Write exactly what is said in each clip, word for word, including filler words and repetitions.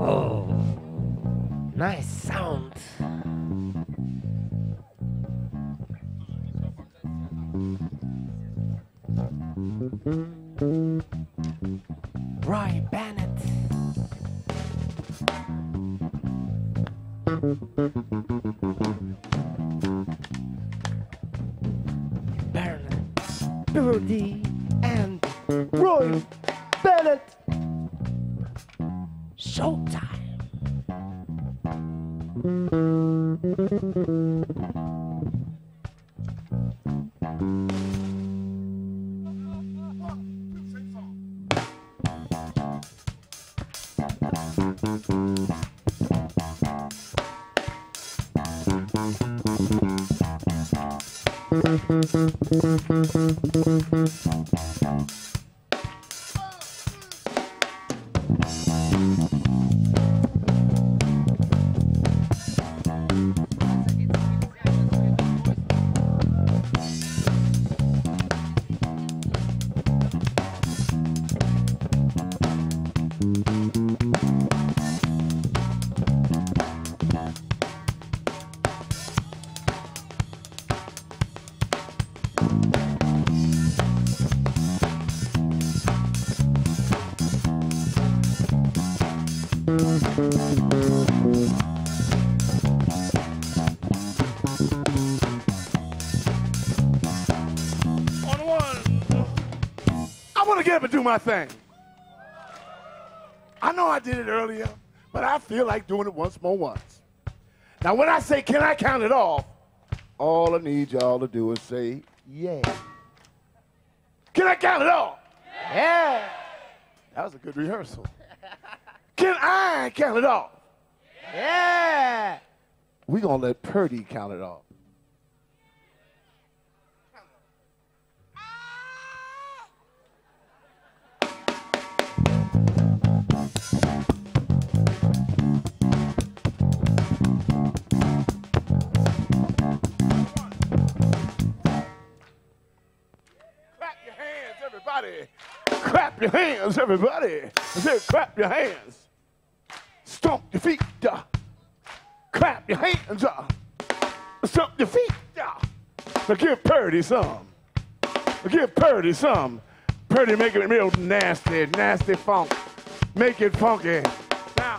Oh, nice sound. Roy Bennett. Bernard, Birdie, and Roy Bennett. Showtime. Do my thing. I know I did it earlier, but I feel like doing it once more once. Now, when I say, can I count it off, all I need y'all to do is say, yeah. Can I count it off? Yeah. That was a good rehearsal. Can I count it off? Yeah. We're going to let Purdy count it off. Clap your hands, everybody. I said, clap your hands. Stomp your feet. Uh. Clap your hands. Uh. Stomp your feet. Uh. Now give Purdy some. Now give Purdy some. Purdy make it real nasty, nasty funk. Make it funky. Now.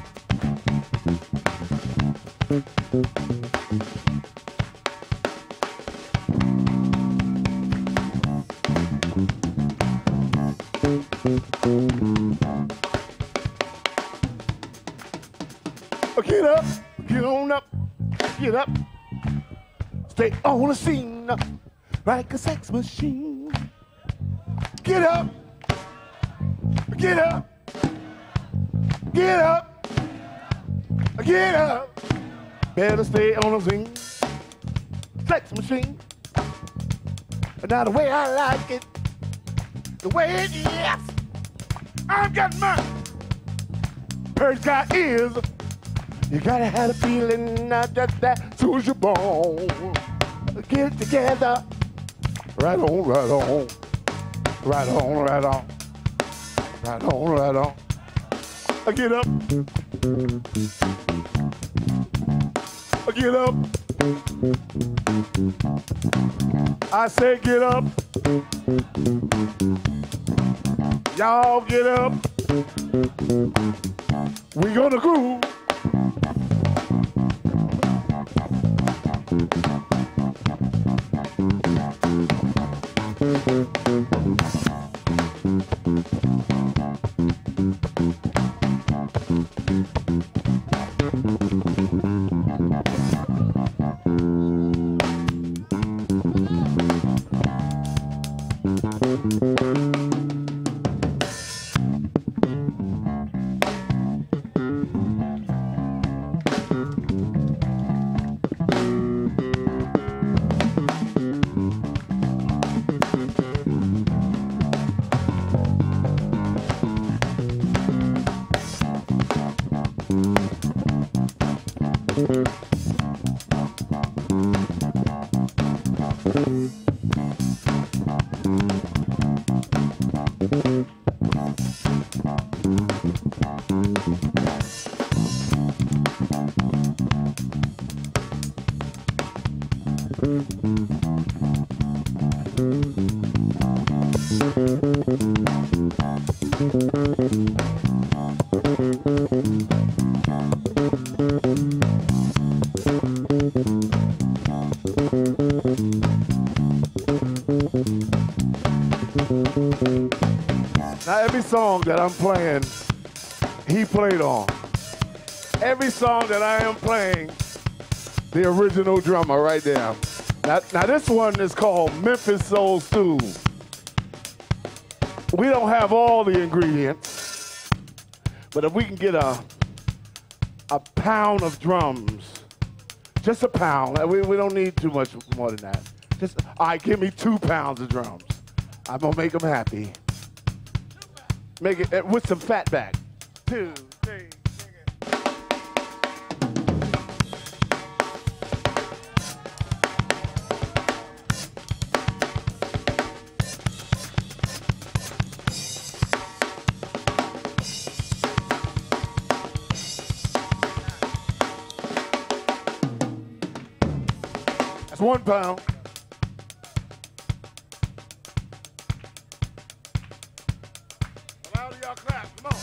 Get up, get on up, get up. Stay on the scene like a sex machine. Get up, get up, get up, get up. Better stay on the scene, sex machine. Now the way I like it, the way it is. I've got mine. Purdy's got ears. You gotta have a feeling, not just that, soon your bone. Get it together. Right on, right on. Right on, right on. Right on, right on. I get up. I get up. I say get up. Y'all get up. We gonna groove. Now every song that I'm playing, he played on. Every song that I am playing, the original drummer right there. Now, now this one is called Memphis Soul Stew. We don't have all the ingredients, but if we can get a, a pound of drums, just a pound, we, we don't need too much more than that. Just, all right, give me two pounds of drums. I'm gonna make them happy. Make it uh, with some fat back. Two, three, sing it. That's one pound. Y'all clap, come on.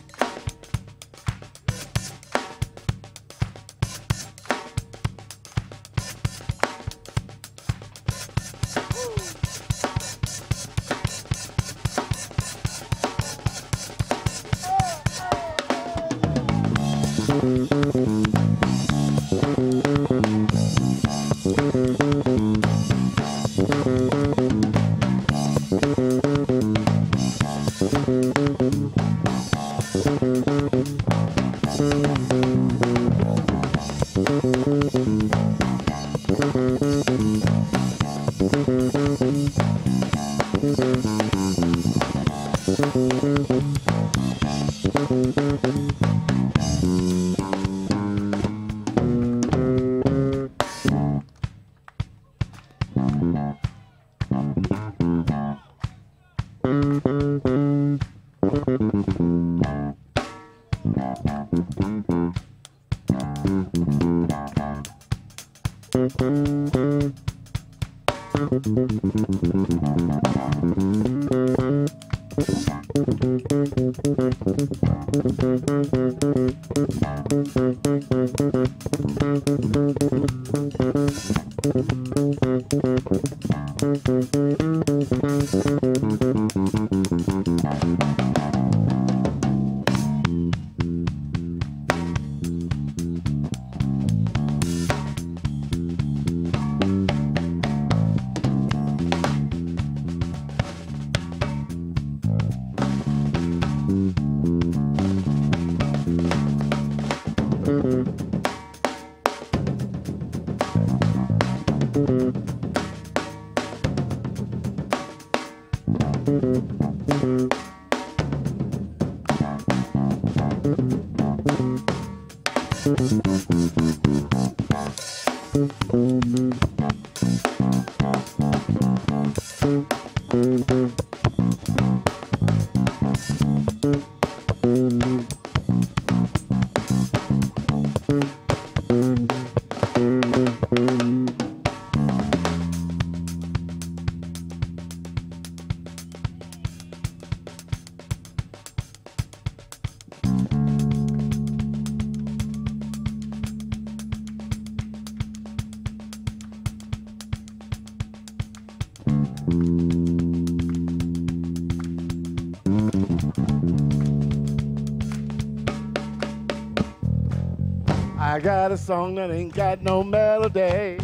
I got a song that ain't got no melody.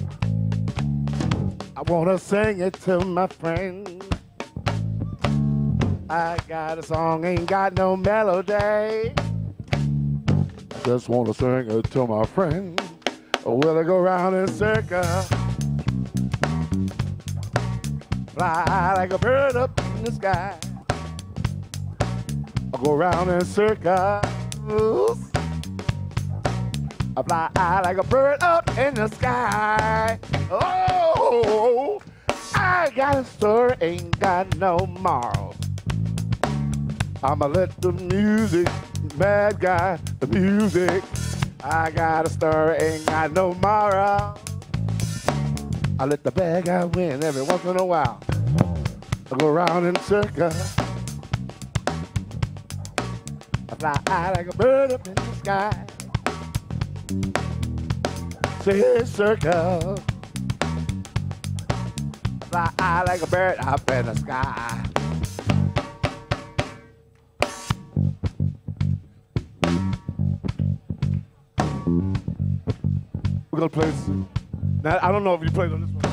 I wanna sing it to my friend. I got a song, ain't got no melody. I just wanna sing it to my friend. Will I go round in a circle? Fly like a bird up in the sky. I'll go round in circles. I fly like a bird up in the sky. Oh, I got a story, ain't got no moral. I'ma let the music, bad guy, the music. I got a story, ain't got no moral. I let the bad guy win every once in a while. I go around in circles. I fly high like a bird up in the sky. Say circle. I fly high like a bird up in the sky. We're gonna play this. Now, I don't know if you played on this one.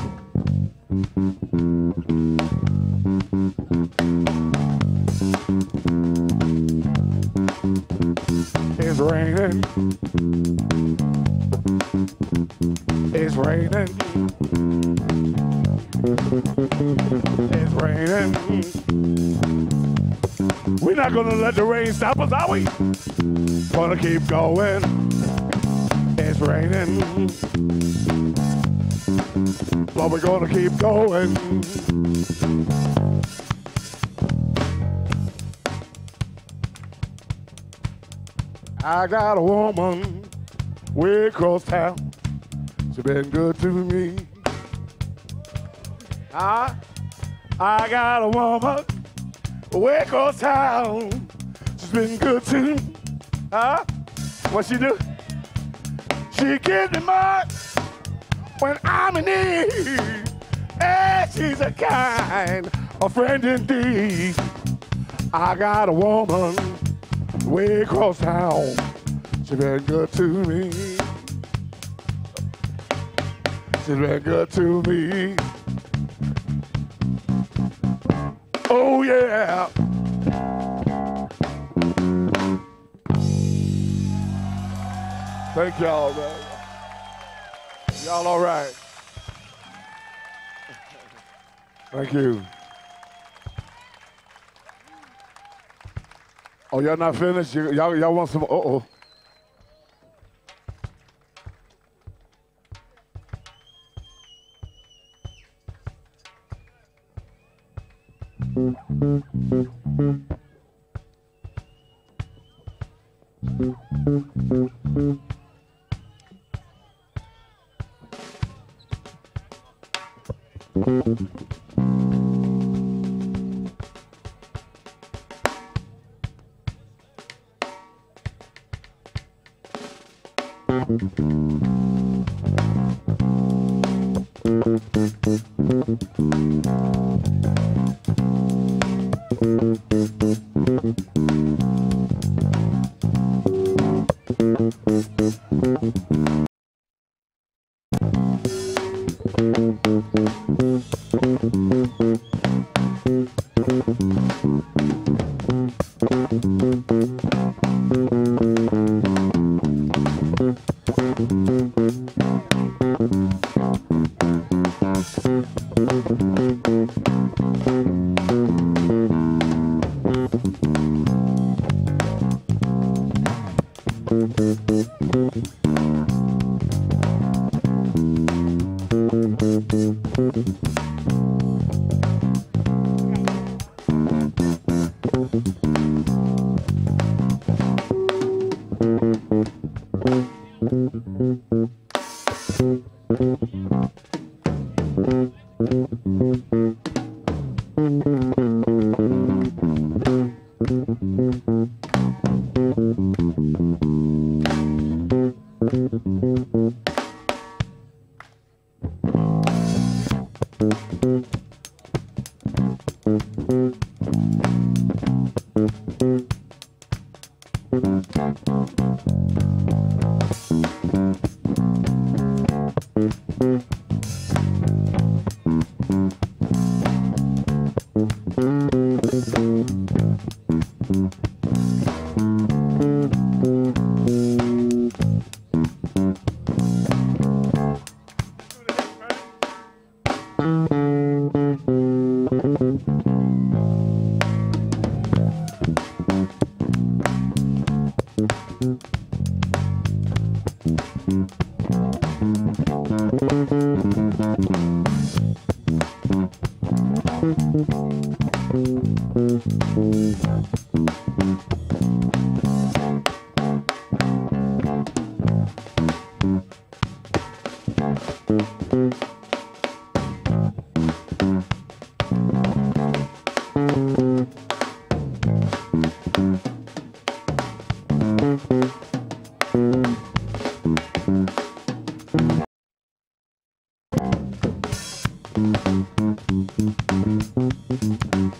It's raining. It's raining. It's raining. We're not gonna let the rain stop us, are we? Gonna keep going. It's raining. But we're gonna keep going. I got a woman way across town. She been good to me. Huh? I got a woman way across town. She's been good to me. Huh? What she do? She gives me money when I'm in need. And she's a kind of friend indeed. I got a woman way across town. She been good to me. She's been good to me. Oh yeah. Thank y'all, man. Y'all all right? Thank you. Oh, y'all not finished? Y'all, y'all want some? Uh oh.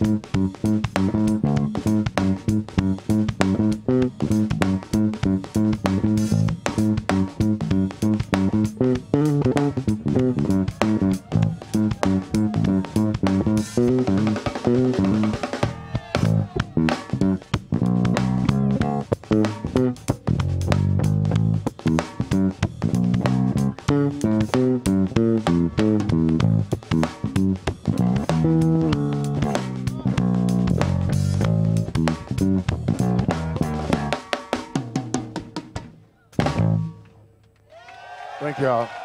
Thank y'all.